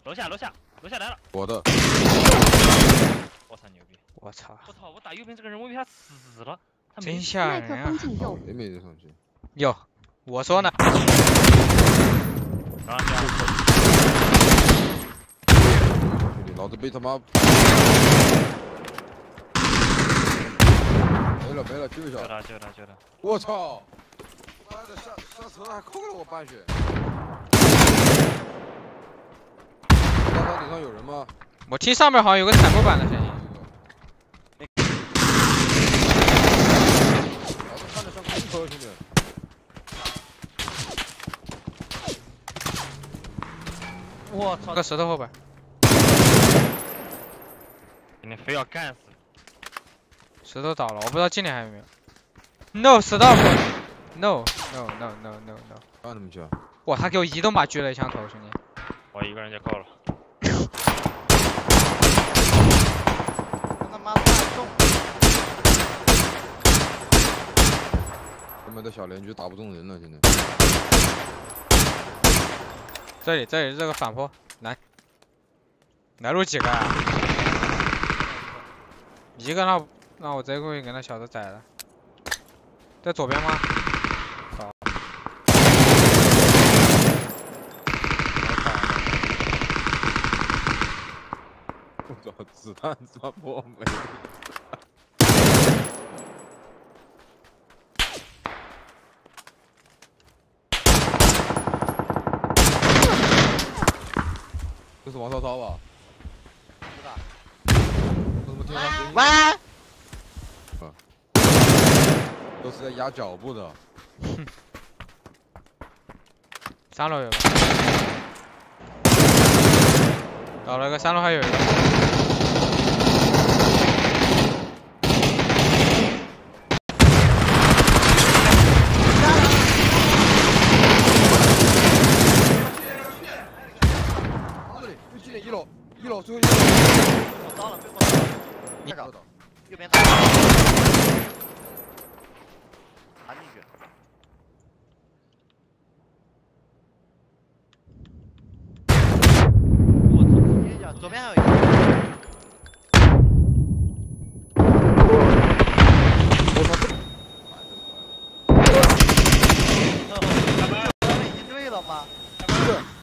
楼下来了！ 我的， 我操牛逼！ 我操！ 我操！我打右边这个人，我以为他死了，他没真死。 吓人啊！ 没人上去。 有，我说呢。 然后这样， 兄弟，老子被他妈没了，救一下！ 救他！ 我操！妈的，下车还扣了我半血。大山顶上有人吗？ 我听上面好像有个踩木板的声音。 老子看着像空车，兄弟。 我操！ 个石头后边。 你非要干死！ 石头倒了，我不知道近点还有没有。No stop！ No！ 干他们去啊！ 哇，他给我移动把狙了一枪头，兄弟。 我一个人就够了。 他妈太重！ 他们的小连狙打不中人了，现在。 这里这个反坡，来路几个啊？一个那我直接过去给那小子宰了。在左边吗？好。 我操，子弹抓破没？这是王涛涛吧？ 是的。 我怎么听他声音？ 喂！ 都是在压脚步的。 3楼有个。倒了个3楼还有一个。 这里，就进1楼，1楼最后1楼。 我刀了，被我刀了。 你右边刀。弹进去。